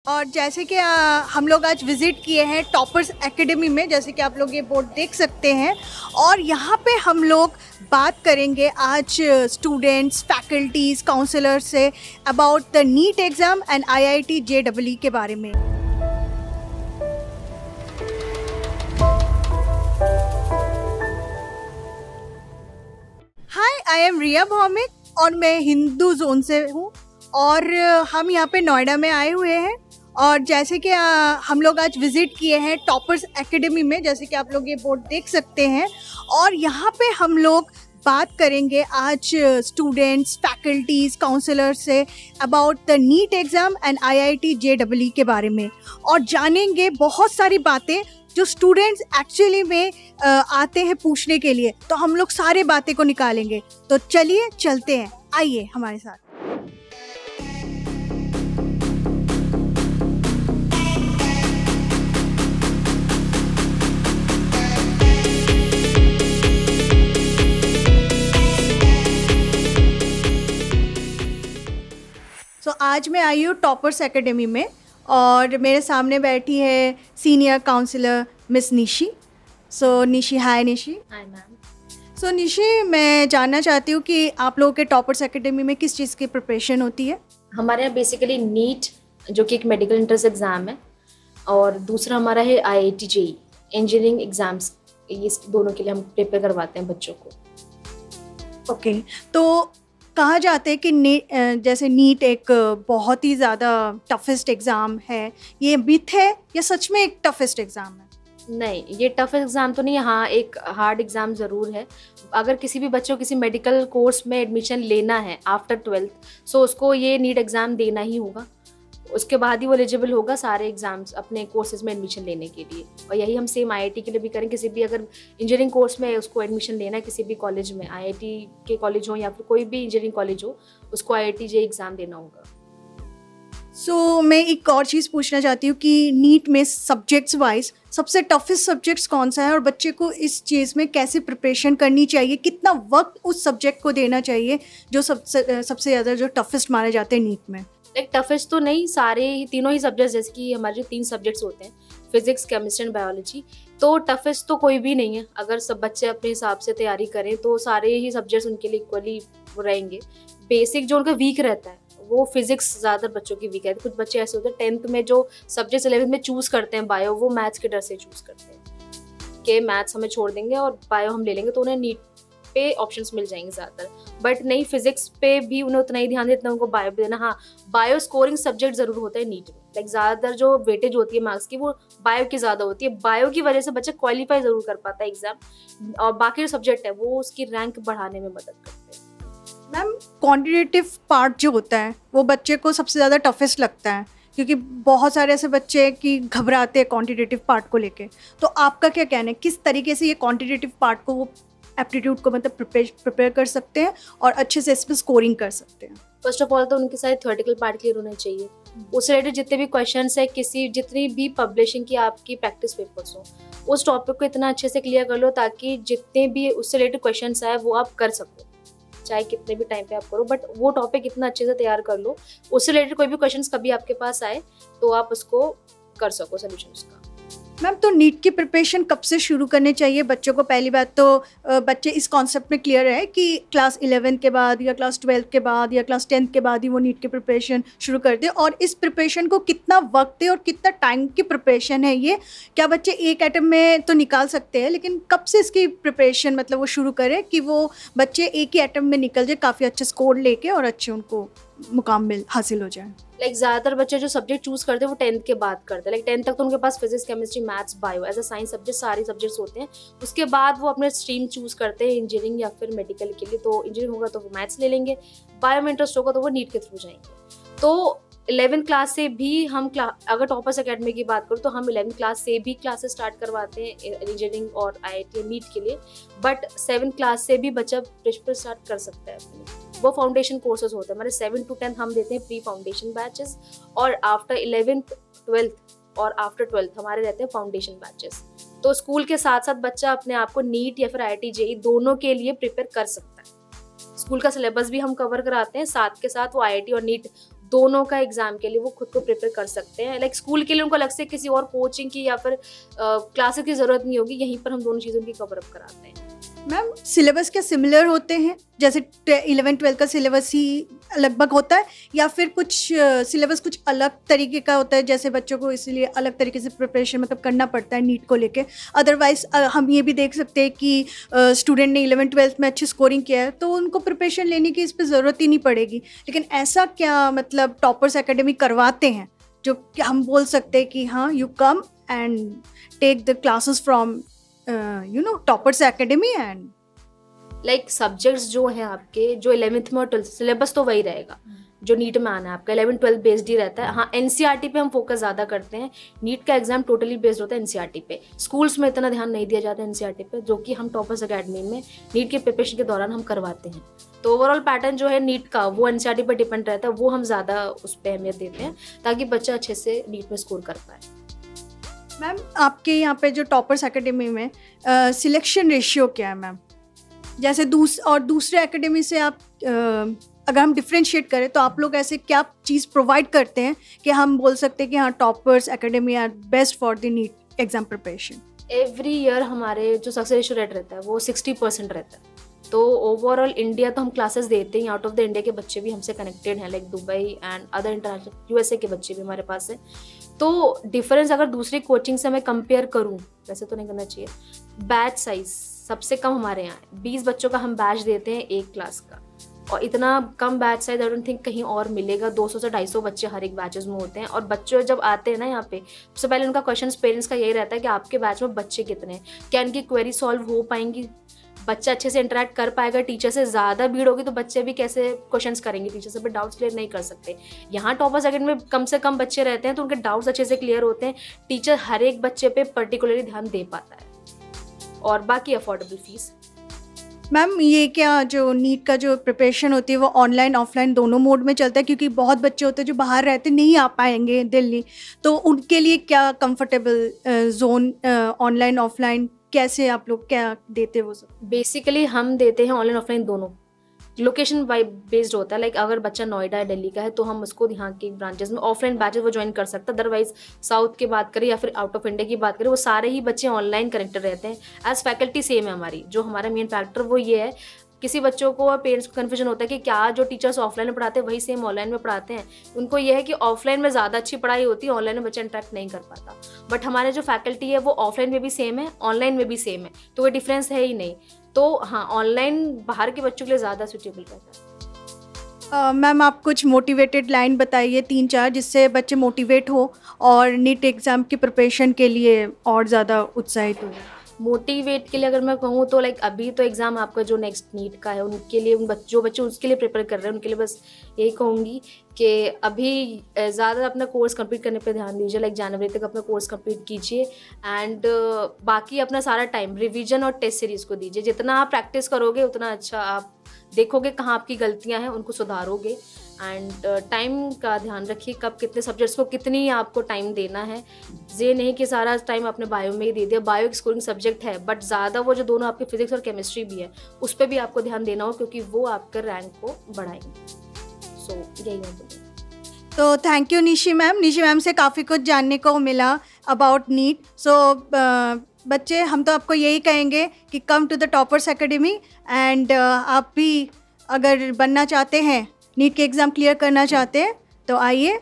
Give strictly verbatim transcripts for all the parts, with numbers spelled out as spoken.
और जैसे कि आ, हम लोग आज विज़िट किए हैं टॉपर्स एकेडमी में, जैसे कि आप लोग ये बोर्ड देख सकते हैं। और यहाँ पे हम लोग बात करेंगे आज स्टूडेंट्स, फैकल्टीज़, काउंसलर से about the NEET exam and I I T J double E के बारे में। हाय, आई एम रिया भौमिक और मैं हिंदू जोन से हूँ और हम यहाँ पे नोएडा में आए हुए हैं। और जैसे कि आ, हम लोग आज विज़िट किए हैं टॉपर्स एकेडमी में, जैसे कि आप लोग ये बोर्ड देख सकते हैं। और यहाँ पे हम लोग बात करेंगे आज स्टूडेंट्स, फैकल्टीज़, काउंसलर से about the NEET exam and I I T J double E के बारे में, और जानेंगे बहुत सारी बातें जो स्टूडेंट्स एक्चुअली में आ, आते हैं पूछने के लिए। तो हम लोग सारे बातें को निकालेंगे। तो चलिए चलते हैं, आइए हमारे साथ। तो आज मैं आई हूँ टॉपर्स एकेडमी में और मेरे सामने बैठी है senior counsellor miss Nishi. So Nishi, hi Nishi. Hi ma'am. So Nishi, मैं जानना चाहती हूँ कि आप लोगों के टॉपर्स एकेडमी में किस चीज़ की प्रिपरेशन होती है? हमारे यहाँ बेसिकली नीट जो कि एक मेडिकल एंट्रेंस एग्ज़ाम है, और दूसरा हमारा है I I T J E engineering exams. ये दोनों के लिए हम प्रिपेयर करवाते हैं बच्चों को। ओके okay, तो कहा जाता है कि नी, जैसे नीट एक बहुत ही ज़्यादा टफेस्ट एग्ज़ाम है, ये मिथ है या सच में एक टफेस्ट एग्ज़ाम है? नहीं, ये टफ एग्ज़ाम तो नहीं है। हाँ, एक हार्ड एग्ज़ाम ज़रूर है। अगर किसी भी बच्चों को किसी मेडिकल कोर्स में एडमिशन लेना है आफ्टर ट्वेल्थ, सो उसको ये नीट एग्ज़ाम देना ही होगा। उसके बाद ही वो एलिजिबल होगा सारे एग्ज़ाम्स अपने कोर्सेज में एडमिशन लेने के लिए। और यही हम सेम आई आई टी के लिए भी करें। किसी भी अगर इंजीनियरिंग कोर्स में उसको एडमिशन लेना है किसी भी कॉलेज में, आई आई टी के कॉलेज हो या फिर कोई भी इंजीनियरिंग कॉलेज हो, उसको आई आई टी जे एग्ज़ाम देना होगा। सो so, मैं एक और चीज़ पूछना चाहती हूँ कि नीट में सब्जेक्ट्स वाइज सबसे टफेस्ट सब्जेक्ट्स कौन सा है, और बच्चे को इस चीज़ में कैसे प्रिपरेशन करनी चाहिए, कितना वक्त उस सब्जेक्ट को देना चाहिए जो सबसे सबसे ज़्यादा जो टफेस्ट माने जाते हैं नीट में? एक टफेस्ट तो नहीं, सारे ही तीनों ही सब्जेक्ट्स, जैसे कि हमारे जो तीन सब्जेक्ट्स होते हैं फिजिक्स, केमिस्ट्री एंड बायोलॉजी, तो टफेस्ट तो कोई भी नहीं है। अगर सब बच्चे अपने हिसाब से तैयारी करें तो सारे ही सब्जेक्ट्स उनके लिए इक्वली रहेंगे। बेसिक जो उनका वीक रहता है वो फिजिक्स ज़्यादा बच्चों की वीक है। कुछ बच्चे ऐसे होते हैं टेंथ में जो सब्जेक्ट्स इलेवेंथ में चूज़ करते हैं बायो, वो मैथ्स के डर से चूज़ करते हैं कि मैथ्स हमें छोड़ देंगे और बायो हम ले लेंगे, तो उन्हें नीट पे ऑप्शंस मिल जाएंगे ज़्यादातर। बट नहीं, फिजिक्स पे भी उन्हें उतना ही ध्यान देना, उनको बायो भी देना। हाँ, बायो स्कोरिंग सब्जेक्ट ज़रूर होता है नीट में। लाइक ज़्यादातर जो वेटेज होती है मार्क्स की वो बायो की ज़्यादा होती है। बायो की वजह से बच्चा क्वालिफाई ज़रूर कर पाता है एग्जाम, और बाकी जो सब्जेक्ट है वो उसकी रैंक बढ़ाने में मदद करते हैं। मैम, क्वांटिटेटिव पार्ट जो होता है वो बच्चे को सबसे ज़्यादा टफेस्ट लगता है, क्योंकि बहुत सारे ऐसे बच्चे कि घबराते हैं क्वांटिटेटिव पार्ट को लेके। तो आपका क्या कहना है, किस तरीके से ये क्वांटिटेटिव पार्ट को वो एप्टीट्यूड को मतलब प्रिपेयर प्रिपेयर कर सकते हैं और अच्छे से इसमें स्कोरिंग कर सकते हैं? फर्स्ट ऑफ ऑल तो उनके सारे थ्योरेटिकल पार्ट क्लियर होने चाहिए। उससे रिलेटेड जितने भी क्वेश्चंस है, किसी जितनी भी पब्लिशिंग की आपकी प्रैक्टिस पेपर्स हो, उस टॉपिक को इतना अच्छे से क्लियर कर लो ताकि जितने भी उससे रिलेटेड क्वेश्चंस आए वो आप कर सको, चाहे कितने भी टाइम पे आप करो, बट वो टॉपिक इतना अच्छे से तैयार कर लो, उससे रिलेटेड कोई भी क्वेश्चंस कभी आपके पास आए तो आप उसको कर सको सोल्यूशन उसका। मैम, तो नीट की प्रिपरेशन कब से शुरू करनी चाहिए बच्चों को? पहली बात तो बच्चे इस कॉन्सेप्ट में क्लियर है कि क्लास इलेवेंथ के बाद या क्लास ट्वेल्थ के बाद या क्लास टेंथ के बाद ही वो नीट की प्रिपरेशन शुरू कर दे, और इस प्रिपरेशन को कितना वक्त है और कितना टाइम की प्रिपरेशन है ये? क्या बच्चे एक एटम में तो निकाल सकते हैं, लेकिन कब से इसकी प्रिपरेशन मतलब वो शुरू करें कि वो बच्चे एक ही एटम में निकल जाए, काफ़ी अच्छे स्कोर लेके और अच्छे उनको मुकाम मिल हासिल हो जाए? लाइक like, ज़्यादातर बच्चे जो सब्जेक्ट चूज़ करते हैं वो टेंथ के बाद करते हैं। लाइक टेंथ तक तो उनके पास physics, chemistry, maths, bio as a science subject सारे सब्जेक्ट्स होते हैं। उसके बाद वो अपने स्ट्रीम चूज़ करते हैं इंजीनियरिंग या फिर मेडिकल के लिए। तो इंजीनियरिंग होगा तो वो मैथ्स ले लेंगे, बायो में इंटरेस्ट होगा तो वो नीट के थ्रू जाएंगे। तो इलेवेंथ क्लास से भी हम अगर टॉपर्स अकेडमी की बात करूँ तो हम इलेवेंथ क्लास से भी क्लासेस स्टार्ट करवाते हैं इंजीनियरिंग और आई आई टी नीट के लिए। बट सेवन्थ क्लास से भी बच्चा प्रिपरेशन स्टार्ट कर सकता है अपनी। वो फाउंडेशन कोर्सेज होते हैं हमारे सेवन टू टेंथ, हम देते हैं प्री फाउंडेशन बैचेस, और आफ्टर इलेवेंथ ट्वेल्थ और आफ्टर ट्वेल्थ हमारे रहते हैं फाउंडेशन बैचेस। तो स्कूल के साथ साथ बच्चा अपने आप को नीट या फिर आई आई टी जे ई दोनों के लिए प्रिपेयर कर सकता है। स्कूल का सिलेबस भी हम कवर कराते हैं, साथ के साथ वो आई आई टी और नीट दोनों का एग्जाम के लिए वो खुद को प्रिपेयर कर सकते हैं। लाइक स्कूल के लिए उनको अलग से किसी और कोचिंग की या फिर क्लासेस की ज़रूरत नहीं होगी, यहीं पर हम दोनों चीज़ों की कवर अप कराते हैं। मैम सिलेबस क्या सिमिलर होते हैं, जैसे इलेवन ट्वेल्थ का सिलेबस ही लगभग होता है, या फिर कुछ सिलेबस uh, कुछ अलग तरीके का होता है, जैसे बच्चों को इसलिए अलग तरीके से प्रिपरेशन मतलब करना पड़ता है नीट को लेके? अदरवाइज uh, हम ये भी देख सकते हैं कि स्टूडेंट uh, ने इलेवन ट्वेल्थ में अच्छी स्कोरिंग किया है तो उनको प्रिपरेशन लेने की इस पर ज़रूरत ही नहीं पड़ेगी, लेकिन ऐसा क्या मतलब टॉपर्स एकेडमी करवाते हैं जो कि हम बोल सकते हैं कि हाँ you come and take the classes from you know Toppers Academy and like subjects जो हैं आपके, जो इलेवेंथ में और ट्वेल्थ सिलेबस तो वही रहेगा जो नीट में आना है आपका, इलेवन ट्वेल्थ बेस्ड ही रहता है। हाँ एनसीईआरटी पे हम फोकस ज़्यादा करते हैं, नीट का एग्जाम टोटली बेस्ड होता है एनसीईआरटी पे, स्कूल्स में इतना ध्यान नहीं दिया जाता है एनसीईआरटी पे, जो कि हम टॉपर्स एकेडमी में नीट के प्रिपरेशन के दौरान हम करवाते हैं। तो ओवरऑल पैटर्न जो है नीट का वो एनसीईआरटी पर डिपेंड रहता है, वो हम ज़्यादा उस पर अहमियत देते हैं ताकि बच्चा अच्छे से नीट में स्कोर कर पाए। मैम आपके यहाँ पे जो टॉपर्स एकेडमी में सिलेक्शन रेशियो क्या है मैम, जैसे दूस और दूसरे एकेडमी से आप uh, अगर हम डिफ्रेंशिएट करें तो आप लोग ऐसे क्या चीज़ प्रोवाइड करते हैं कि हम बोल सकते हैं कि हाँ Toppers Academy are best for the NEET exam preparation? Every year हमारे जो सक्सेस रेशियो रेट रहता है वो सिक्सटी परसेंट रहता है। तो ओवरऑल इंडिया तो हम क्लासेस देते हैं, आउट ऑफ द इंडिया के बच्चे भी हमसे कनेक्टेड हैं, like Dubai and other international USA के बच्चे भी हमारे पास हैं। तो डिफरेंस अगर दूसरी कोचिंग से मैं कंपेयर करूं, वैसे तो नहीं करना चाहिए, बैच साइज सबसे कम हमारे यहाँ है, बीस बच्चों का हम बैच देते हैं एक क्लास का, और इतना कम batch size I don't think कहीं और मिलेगा। दो सौ से ढाई सौ बच्चे हर एक बैचेस में होते हैं, और बच्चे जब आते हैं ना यहाँ पे सबसे पहले उनका क्वेश्चन पेरेंट्स का यही रहता है कि आपके बैच में बच्चे कितने हैं, क्या इनकी क्वेरी सॉल्व हो पाएंगी, बच्चा अच्छे से इंटरेक्ट कर पाएगा, टीचर से ज़्यादा भीड़ होगी तो बच्चे भी कैसे क्वेश्चंस करेंगे, टीचर से भी डाउट्स क्लियर नहीं कर सकते। यहाँ टॉपर्स एकेडमी में कम से कम बच्चे रहते हैं तो उनके डाउट्स अच्छे से क्लियर होते हैं, टीचर हर एक बच्चे पे पर्टिकुलरली ध्यान दे पाता है, और बाकी अफोर्डेबल फीस। मैम ये क्या जो नीट का जो प्रिपरेशन होती है वो ऑनलाइन ऑफलाइन दोनों मोड में चलता है, क्योंकि बहुत बच्चे होते हैं जो बाहर रहते नहीं आ पाएंगे दिल्ली, तो उनके लिए क्या कंफर्टेबल जोन ऑनलाइन ऑफलाइन कैसे आप लोग क्या देते हो? सब बेसिकली हम देते हैं ऑनलाइन ऑफलाइन दोनों, लोकेशन वाइब बेस्ड होता है। लाइक अगर बच्चा नोएडा या दिल्ली का है तो हम उसको यहाँ के ब्रांचेस में ऑफलाइन बैचेस वो ज्वाइन कर सकता है, अदरवाइज साउथ की बात करें या फिर आउट ऑफ इंडिया की बात करें वो सारे ही बच्चे ऑनलाइन कनेक्टेड रहते हैं। एज फैकल्टी सेम है हमारी, जो हमारा मेन फैक्टर वो ये है, किसी बच्चों को और पेरेंट्स को कन्फ्यूजन होता है कि क्या जो टीचर्स ऑफलाइन में पढ़ाते हैं वही सेम ऑनलाइन में पढ़ाते हैं। उनको ये है कि ऑफलाइन में ज़्यादा अच्छी पढ़ाई होती है, ऑनलाइन में बच्चा इंटरेक्ट नहीं कर पाता, बट हमारे जो फैकल्टी है वो ऑफलाइन में भी सेम है ऑनलाइन में भी सेम है, तो कोई डिफरेंस है ही नहीं। तो हाँ ऑनलाइन बाहर के बच्चों के लिए ज़्यादा सूटेबल रहता है। मैम uh, आप कुछ मोटिवेटेड लाइन बताइए तीन चार, जिससे बच्चे मोटिवेट हो और नीट एग्ज़ाम की प्रिपरेशन के लिए और ज़्यादा उत्साहित हो। मोटिवेट के लिए अगर मैं कहूँ तो लाइक अभी तो एग्ज़ाम आपका जो नेक्स्ट नीट का है उनके लिए, उन बच्चों जो बच्चे उसके लिए प्रिपेयर कर रहे हैं उनके लिए बस यही कहूँगी कि अभी ज़्यादा अपना कोर्स कंप्लीट करने पे ध्यान दीजिए, लाइक जनवरी तक अपना कोर्स कंप्लीट कीजिए एंड uh, बाकी अपना सारा टाइम रिवीजन और टेस्ट सीरीज़ को दीजिए। जितना आप प्रैक्टिस करोगे उतना अच्छा आप देखोगे कहाँ आपकी गलतियाँ हैं, उनको सुधारोगे एंड टाइम uh, का ध्यान रखिए, कब कितने सब्जेक्ट्स को कितनी आपको टाइम देना है। ये नहीं कि सारा टाइम आपने बायो में ही दे दिया, बायो एक स्कोरिंग सब्जेक्ट है बट ज़्यादा वो जो दोनों आपके फिजिक्स और केमिस्ट्री भी है उस पर भी आपको ध्यान देना हो, क्योंकि वो आपके रैंक को बढ़ाएंगे। सो so, यही है। तो thank you Nishi ma'am, Nishi ma'am से काफ़ी कुछ जानने को मिला अबाउट नीट। सो बच्चे हम तो आपको यही कहेंगे कि come to the Toppers Academy and आप भी अगर बनना चाहते हैं, नीट के एग्ज़ाम क्लियर करना चाहते हैं तो आइए,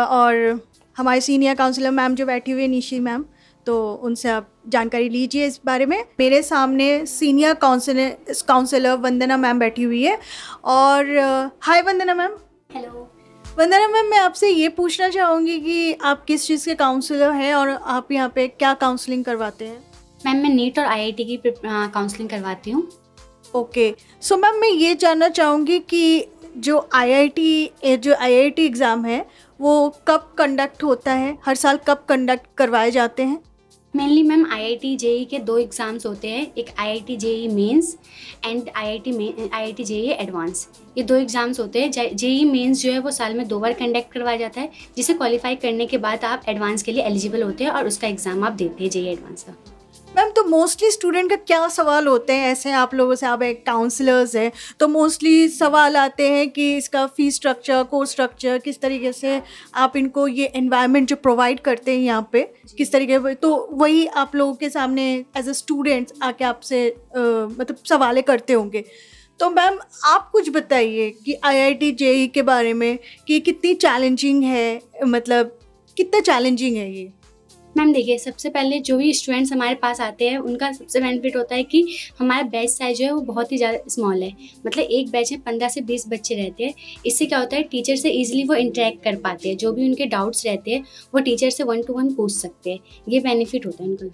और हमारे सीनियर काउंसलर मैम जो बैठी हुई है निशी मैम, तो उनसे आप जानकारी लीजिए इस बारे में। मेरे सामने senior counsellor counsellor Vandana ma'am बैठी हुई है, और hi Vandana ma'am. Hello Vandana ma'am, मैं आपसे ये पूछना चाहूँगी कि आप किस चीज़ के काउंसलर हैं और आप यहाँ पे क्या काउंसलिंग करवाते हैं? मैम मैं नीट और आईआईटी की काउंसलिंग करवाती हूँ। ओके, सो मैम मैं ये जानना चाहूँगी कि जो आईआईटी जो आईआईटी एग्ज़ाम है वो कब कंडक्ट होता है, हर साल कब कंडक्ट करवाए जाते हैं? मेनली मैम आईआईटी जेई के दो एग्ज़ाम्स होते हैं, एक IIT JEE mains and IIT में आईआईटी जेई एडवांस, ये दो एग्ज़ाम्स होते हैं। जेई मेंस जो है वो साल में दो बार कंडक्ट करवाया जाता है, जिसे क्वालिफाई करने के बाद आप एडवांस के लिए एलिजिबल होते हैं और उसका एग्ज़ाम आप देते हैं जेई एडवांस का। मैम तो मोस्टली स्टूडेंट का क्या सवाल होते हैं, ऐसे आप लोगों से, आप एक काउंसलर्स हैं तो मोस्टली सवाल आते हैं कि इसका फीस स्ट्रक्चर, कोर्स स्ट्रक्चर, किस तरीके से आप इनको ये एनवायरनमेंट जो प्रोवाइड करते हैं यहाँ पे किस तरीके, तो वही आप लोगों के सामने एज अ स्टूडेंट्स आके आपसे मतलब सवाल करते होंगे। तो मैम आप कुछ बताइए कि आईआईटी जेईई के बारे में कि कितनी चैलेंजिंग है, मतलब कितना चैलेंजिंग है ये। मैम देखिए, सबसे पहले जो भी स्टूडेंट्स हमारे पास आते हैं उनका सबसे बेनिफिट होता है कि हमारा बैच साइज जो है वो बहुत ही ज़्यादा स्मॉल है। मतलब एक बैच में पंद्रह से बीस बच्चे रहते हैं। इससे क्या होता है, टीचर से इजीली वो इंटरेक्ट कर पाते हैं, जो भी उनके डाउट्स रहते हैं वो टीचर से वन टू वन पूछ सकते हैं। ये बेनिफिट होता है उनका।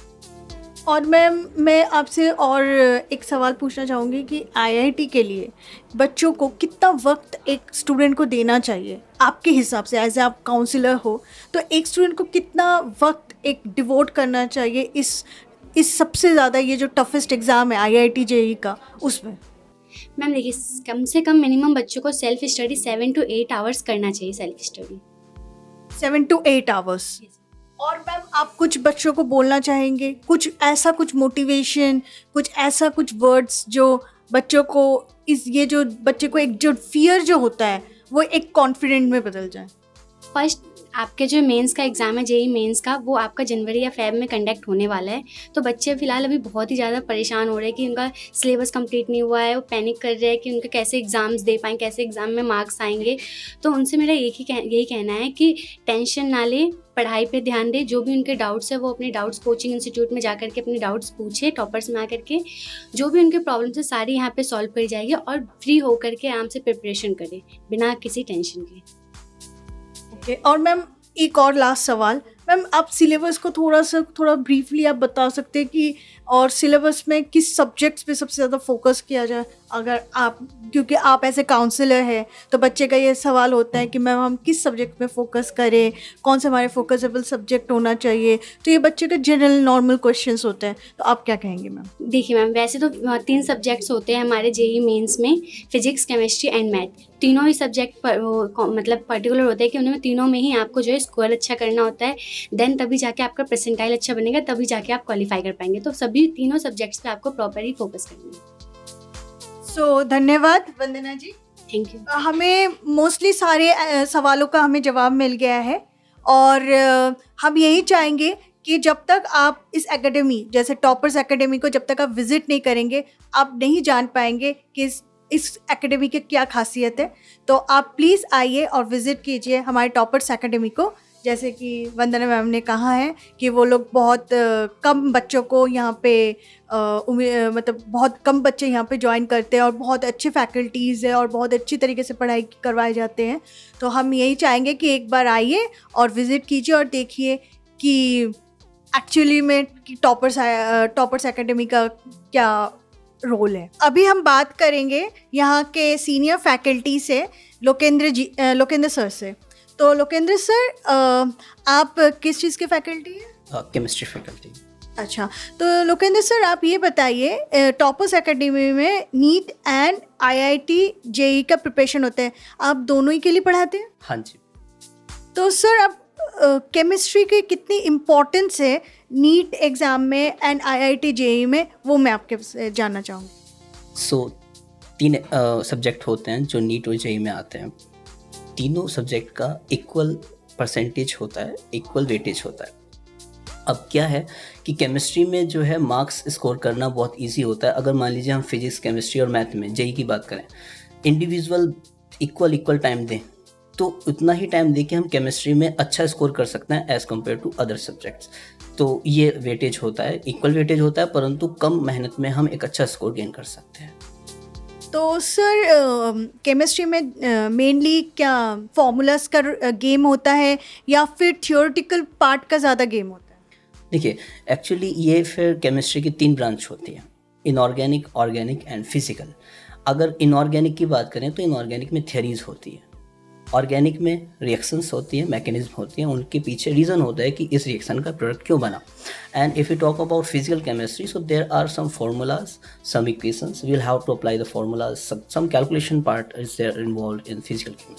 और मैम मैं आपसे और एक सवाल पूछना चाहूँगी कि आईआईटी के लिए बच्चों को कितना वक्त एक स्टूडेंट को देना चाहिए आपके हिसाब से, एज ए आप काउंसलर हो तो एक स्टूडेंट को कितना वक्त एक डिवोट करना चाहिए इस इस सबसे ज़्यादा ये जो टफेस्ट एग्ज़ाम है आईआईटी जेईई का उसमें। मैम देखिए, कम से कम मिनिमम बच्चों को self study seven to eight hours करना चाहिए। Self study seven to eight hours. और मैम आप कुछ बच्चों को बोलना चाहेंगे, कुछ ऐसा कुछ मोटिवेशन, कुछ ऐसा कुछ वर्ड्स जो बच्चों को इस ये जो बच्चे को एक जो फियर जो होता है वो एक कॉन्फिडेंट में बदल जाए। फर्स्ट आपके जो मेंस का एग्ज़ाम है जेईई मेंस का, वो आपका जनवरी या फेब में कंडक्ट होने वाला है। तो बच्चे फ़िलहाल अभी बहुत ही ज़्यादा परेशान हो रहे हैं कि उनका सिलेबस कंप्लीट नहीं हुआ है। वो पैनिक कर रहे हैं कि उनके कैसे एग्ज़ाम्स दे पाएँ, कैसे एग्ज़ाम में मार्क्स आएंगे। तो उनसे मेरा एक ही कह, यही कहना है कि टेंशन ना ले, पढ़ाई पे ध्यान दे। जो भी उनके डाउट्स है वो अपने डाउट्स कोचिंग इंस्टीट्यूट में जा करके अपने डाउट्स पूछे, टॉपर्स में आकर के जो भी उनके प्रॉब्लम्स है सारी यहाँ पे सॉल्व करी जाएगी। और फ्री होकर के आराम से प्रिपरेशन करें बिना किसी टेंशन के। ओके okay, और मैम एक और लास्ट सवाल, मैम आप सिलेबस को थोड़ा सा थोड़ा ब्रीफली आप बता सकते हैं कि और सिलेबस में किस सब्जेक्ट्स पे सबसे ज़्यादा फोकस किया जाए, अगर आप, क्योंकि आप ऐसे काउंसलर हैं तो बच्चे का ये सवाल होता है कि मैम हम किस सब्जेक्ट में फ़ोकस करें, कौन से हमारे फोकसेबल सब्जेक्ट होना चाहिए, तो ये बच्चे का जनरल नॉर्मल क्वेश्चंस होते हैं, तो आप क्या कहेंगे मैम। देखिए मैम, वैसे तो तीन सब्जेक्ट्स होते हैं हमारे जेईई मेंस में, फिजिक्स, केमिस्ट्री एंड मैथ। तीनों ही सब्जेक्ट पर, मतलब पर्टिकुलर होता है कि उनमें तीनों में ही आपको जो है स्कोर अच्छा करना होता है। देन तभी जाके आपका परसेंटाइल अच्छा बनेगा, तभी जाके आप क्वालिफाई कर पाएंगे। तो सभी तीनों सब्जेक्ट्स पे आपको प्रॉपरली फोकस करना है। सो so, धन्यवाद वंदना जी, थैंक यू। हमें मोस्टली सारे uh, सवालों का हमें जवाब मिल गया है और uh, हम यही चाहेंगे कि जब तक आप इस एकेडमी जैसे टॉपर्स एकेडमी को जब तक आप विज़िट नहीं करेंगे आप नहीं जान पाएंगे कि इस इस एकेडमी की क्या खासियत है। तो आप प्लीज़ आइए और विज़िट कीजिए हमारे टॉपर्स एकेडमी को। जैसे कि वंदना मैम ने कहा है कि वो लोग बहुत आ, कम बच्चों को यहाँ पे आ, उम्मीद मतलब बहुत कम बच्चे यहाँ पे ज्वाइन करते हैं और बहुत अच्छे फैकल्टीज़ है और बहुत अच्छी तरीके से पढ़ाई करवाए जाते हैं। तो हम यही चाहेंगे कि एक बार आइए और विज़िट कीजिए और देखिए कि एक्चुअली में टॉपर्स टॉपर्स एकेडमी का क्या रोल है। अभी हम बात करेंगे यहाँ के सीनियर फैकल्टी से, लोकेंद्र जी लोकेंद्र सर से। तो लोकेंद्र सर, आप किस चीज़ के फैकल्टी हैं? Chemistry faculty. अच्छा, तो लोकेंद्र सर आप ये बताइए, टॉपर्स एकेडमी में नीट एंड आईआईटी जेईई का प्रिपरेशन होता है, आप दोनों ही के लिए पढ़ाते हैं? हाँ जी। तो सर आप केमिस्ट्री की कितनी इम्पोर्टेंस है नीट एग्ज़ाम में एंड आईआईटी जेईई में, वो मैं आपके जानना चाहूँगी। सो so, तीन सब्जेक्ट होते हैं जो नीट और जेईई में आते हैं। तीनों सब्जेक्ट का इक्वल परसेंटेज होता है, इक्वल वेटेज होता है। अब क्या है कि केमिस्ट्री में जो है मार्क्स स्कोर करना बहुत इजी होता है। अगर मान लीजिए हम फिजिक्स, केमिस्ट्री और मैथ में जेईई की बात करें, इंडिविजुअल इक्वल इक्वल टाइम दें तो उतना ही टाइम दे के हम केमिस्ट्री में अच्छा स्कोर कर सकते हैं as compare to other subjects. तो ये वेटेज होता है, इक्वल वेटेज होता है, परंतु कम मेहनत में हम एक अच्छा स्कोर गेन कर सकते हैं। तो सर केमिस्ट्री में मेनली uh, क्या फॉर्मूलाज का गेम होता है या फिर थियोरेटिकल पार्ट का ज़्यादा गेम होता है? देखिए, एक्चुअली ये फिर केमिस्ट्री की तीन ब्रांच होती है, इनऑर्गेनिक, ऑर्गेनिक एंड फिजिकल। अगर इनऑर्गेनिक की बात करें तो इनऑर्गेनिक में थियरीज होती है, ऑर्गेनिक में रिएक्शंस होती है, मैकेनिज्म होती हैं, उनके पीछे रीज़न होता है कि इस रिएक्शन का प्रोडक्ट क्यों बना। And if you talk about physical chemistry, so there are some formulas, some equations, we will have to apply the formulas, some, some calculation part is there involved in physical chemistry.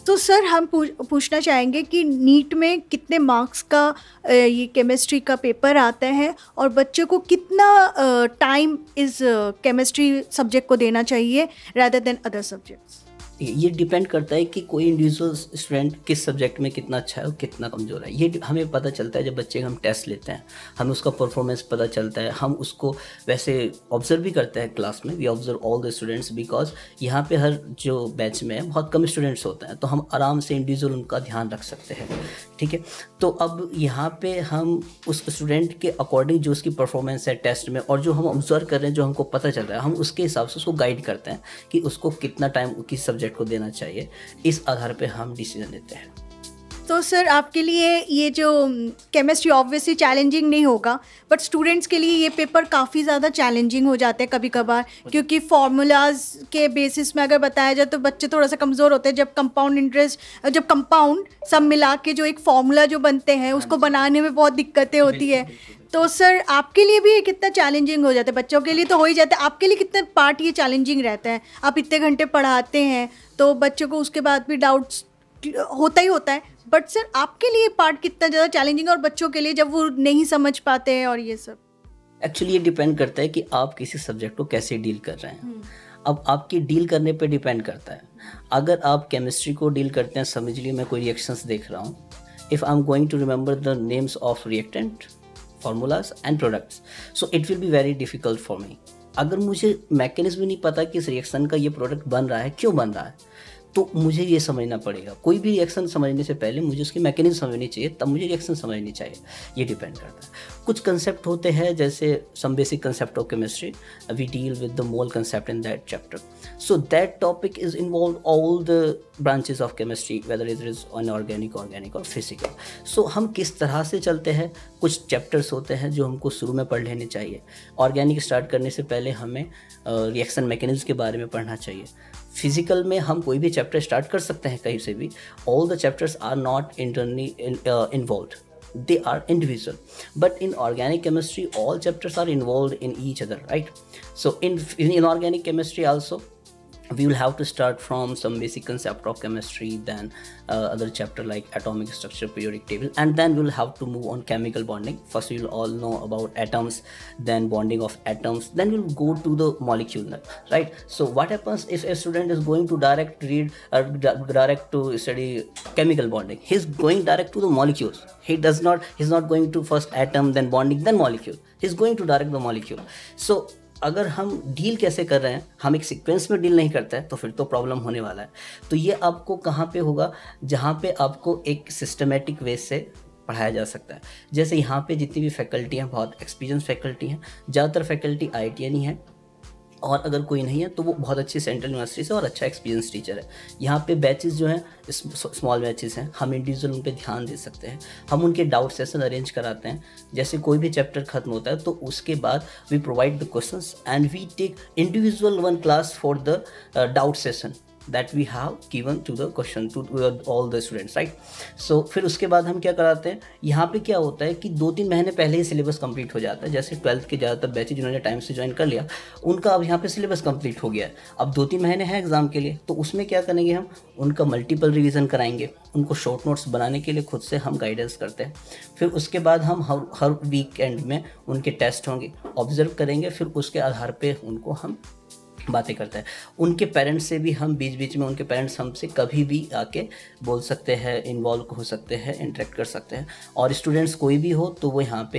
तो sir हम पूछ पूछना चाहेंगे कि NEET में कितने marks का अ, ये केमिस्ट्री का पेपर आता है और बच्चों को कितना टाइम इस केमिस्ट्री सब्जेक्ट को देना चाहिए रादर देन अदर सब्जेक्ट्स? ये डिपेंड करता है कि कोई इंडिविजुअल स्टूडेंट किस सब्जेक्ट में कितना अच्छा है और कितना कमज़ोर है। ये हमें पता चलता है जब बच्चे का हम टेस्ट लेते हैं, हमें उसका परफॉर्मेंस पता चलता है। हम उसको वैसे ऑब्जर्व भी करते हैं क्लास में, we observe all the students because यहाँ पे हर जो बैच में है बहुत कम स्टूडेंट्स होते हैं, तो हम आराम से इंडिविजुअल उनका ध्यान रख सकते हैं, ठीक है। तो अब यहाँ पे हम उस स्टूडेंट के अकॉर्डिंग जो उसकी परफॉर्मेंस है टेस्ट में और जो हम ऑब्जर्व कर रहे हैं, जो हमको पता चल रहा है, हम उसके हिसाब से उसको गाइड करते हैं कि उसको कितना टाइम किस सब्जेक्ट को देना चाहिए। इस आधार पे हम डिसीजन लेते हैं। तो सर आपके लिए ये जो केमिस्ट्री ऑब्वियसली चैलेंजिंग नहीं होगा, बट स्टूडेंट्स के लिए ये पेपर काफ़ी ज़्यादा चैलेंजिंग हो जाते हैं कभी कभार, क्योंकि फार्मूलाज के बेसिस में अगर बताया जाए तो बच्चे थोड़ा सा कमज़ोर होते हैं। जब कंपाउंड इंटरेस्ट जब कंपाउंड सब मिला के जो एक फार्मूला जो बनते हैं उसको बनाने में बहुत दिक्कतें होती है। तो सर आपके लिए भी ये कितना चैलेंजिंग हो जाता है? बच्चों के लिए तो हो ही जाता है, आपके लिए कितने पार्ट ये चैलेंजिंग रहता है? आप इतने घंटे पढ़ाते हैं तो बच्चों को उसके बाद भी डाउट्स होता ही होता है, बट सर आपके लिए पार्ट कितना ज़्यादा चैलेंजिंग और बच्चों के लिए जब वो नहीं समझ पाते हैं और ये सब? एक्चुअली ये डिपेंड करता है कि आप किसी सब्जेक्ट को कैसे डील कर रहे हैं। अब आपकी डील करने पे डिपेंड करता है। अगर आप केमिस्ट्री को डील करते हैं, समझ लीजिए मैं कोई रिएक्शंस देख रहा हूँ, if I am going to remember the names of reactant, formulas and products, so it will be very difficult for me। अगर मुझे मैकेनिज्म भी नहीं पता कि इस रिएक्शन का ये प्रोडक्ट बन रहा है, क्यों बन रहा है, तो मुझे ये समझना पड़ेगा। कोई भी रिएक्शन समझने से पहले मुझे उसकी मैकेनिज्म समझनी चाहिए, तब मुझे रिएक्शन समझनी चाहिए। ये डिपेंड करता है। कुछ कंसेप्ट होते हैं जैसे some basic concept of chemistry, we deal with the mole concept in that chapter, so that topic is involve all the branches of chemistry, whether it is inorganic, organic और physical. So हम किस तरह से चलते हैं, कुछ chapters होते हैं जो हमको शुरू में पढ़ लेने चाहिए। ऑर्गेनिक स्टार्ट करने से पहले हमें रिएक्शन uh, मैकेनिज्म के बारे में पढ़ना चाहिए। फिजिकल में हम कोई भी चैप्टर स्टार्ट कर सकते हैं कहीं से भी। All the chapters are not internally involved, they are individual, but in organic chemistry all chapters are involved in each other, right? So in in inorganic chemistry also we will have to start from some basic concept of chemistry, then uh, other chapter like atomic structure, periodic table, and then we will have to move on chemical bonding. First we will all know about atoms, then bonding of atoms, then we will go to the molecule, right? So what happens if a student is going to direct read or direct to study chemical bonding, he's going direct to the molecules. He does not he's not going to first atom, then bonding, then molecule. He's going to direct the molecule. So अगर हम deal कैसे कर रहे हैं, हम एक sequence में deal नहीं करते हैं, तो फिर तो प्रॉब्लम होने वाला है। तो ये आपको कहाँ पे होगा, जहाँ पे आपको एक सिस्टमेटिक वे से पढ़ाया जा सकता है। जैसे यहाँ पे जितनी भी फैकल्टी हैं बहुत एक्सपीरियंस फैकल्टी हैं, ज़्यादातर faculty I I T N ही है, और अगर कोई नहीं है तो वो बहुत अच्छी सेंट्रल यूनिवर्सिटी से और अच्छा एक्सपीरियंस टीचर है। यहाँ पे बैचेस जो हैं स्मॉल बैचेस हैं, हम इंडिविजुअल उन पे ध्यान दे सकते हैं। हम उनके डाउट सेशन अरेंज कराते हैं। जैसे कोई भी चैप्टर खत्म होता है तो उसके बाद we provide the questions and we take individual one class for the doubt session that we have given to the question to all the students, right? So फिर उसके बाद हम क्या कराते हैं, यहाँ पे क्या होता है कि दो तीन महीने पहले ही सिलेबस कंप्लीट हो जाता है। जैसे ट्वेल्थ के ज़्यादातर बैचेज जिन्होंने टाइम से ज्वाइन कर लिया, उनका अब यहाँ पे सिलेबस कंप्लीट हो गया है। अब दो तीन महीने हैं एग्जाम के लिए, तो उसमें क्या करेंगे, हम उनका मल्टीपल रिवीजन कराएंगे, उनको शॉर्ट नोट्स बनाने के लिए खुद से हम गाइडेंस करते हैं। फिर उसके बाद हम हर हर वीकेंड में उनके टेस्ट होंगे, ऑब्जर्व करेंगे, फिर उसके आधार पर उनको हम बातें करते हैं। उनके पेरेंट्स से भी हम बीच बीच में, उनके पेरेंट्स हमसे कभी भी आके बोल सकते हैं, इन्वॉल्व हो सकते हैं, इंटरेक्ट कर सकते हैं। और स्टूडेंट्स कोई भी हो तो वो यहाँ पे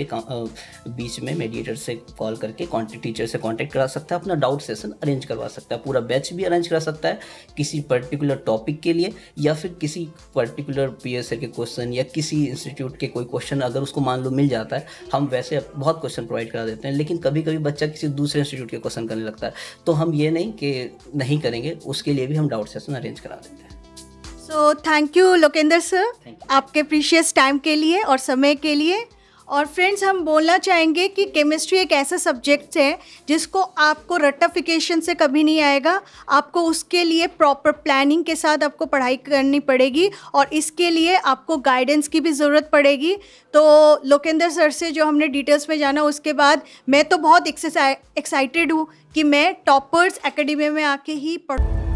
बीच में मेडिएटर से कॉल करके कॉन्टेक्ट टीचर से कांटेक्ट करा सकता है, अपना डाउट सेशन अरेंज करवा सकता है, पूरा बैच भी अरेंज करा सकता है किसी पर्टिकुलर टॉपिक के लिए, या फिर किसी पर्टिकुलर पी एस ए के क्वेश्चन या किसी इंस्टीट्यूट के कोई क्वेश्चन अगर उसको मान लो मिल जाता है। हम वैसे बहुत क्वेश्चन प्रोवाइड करा देते हैं, लेकिन कभी कभी बच्चा किसी दूसरे इंस्टीट्यूट के क्वेश्चन करने लगता है, तो हम ये नहीं कि नहीं करेंगे, उसके लिए भी हम डाउट सेशन अरेंज करा देते हैं। So thank you Lokendra sir, आपके प्रीशियस टाइम के लिए और समय के लिए। और फ्रेंड्स, हम बोलना चाहेंगे कि केमिस्ट्री एक ऐसा सब्जेक्ट है जिसको आपको रट्टाफिकेशन से कभी नहीं आएगा। आपको उसके लिए प्रॉपर प्लानिंग के साथ आपको पढ़ाई करनी पड़ेगी और इसके लिए आपको गाइडेंस की भी ज़रूरत पड़ेगी। तो लोकेंद्र सर से जो हमने डिटेल्स में जाना, उसके बाद मैं तो बहुत एक्साइटेड हूँ कि मैं टॉपर्स एकेडमी में आके ही पढ़